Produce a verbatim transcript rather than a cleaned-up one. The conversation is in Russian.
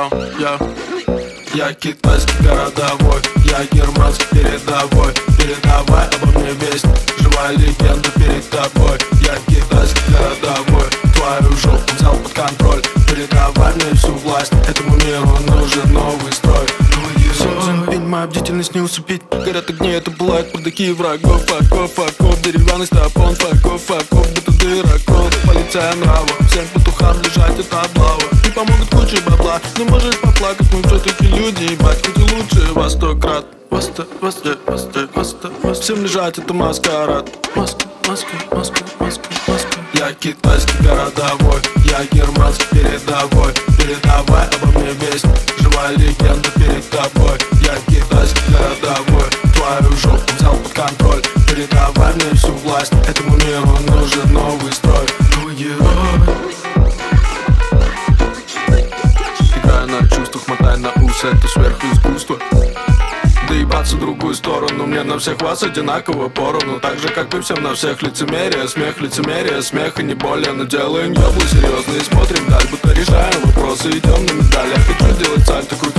я, я Я китайский городовой, я германский передовой. Передавай обо мне весть, живая легенда перед тобой. Я китайский городовой, твою жопу взял под контроль. Передавай мне всю власть, этому миру нужен новый строй. День, моя бдительность не усыпить. Горят огни, это пылает пардаки врагов. Факов, факов, деревянный стапон. Факов, факов, будто дырокол. Полиция нрава, всем петухам лежать это облава. Не помогут куча бабла, не можешь поплакать. Мы все-таки люди, ебать, хоть и лучше во сто крат. Воста, воста, воста, воста, воста. Всем лежать это маскарад. Маска, маска, маска, маска, маска. Я китайский городовой, я германский передовой. Передавай обо мне весть, живая легенда перед тобой. Я китайский городовой, твою жопу взял под контроль. Передавай мне всю власть, этому миру нужен новый строй. Новый герой. Играя на чувствах, мотай на ус, это сверхискусство. Доебаться в другую сторону, мне на всех вас одинаково поровну. Так же, как и всем на всех лицемерие. Смех, лицемерие, смех и не более. Но делаем ёблы серьезно и смотрим вдаль, будто решаем вопросы. Идем на медаль, я хочу делать сальто,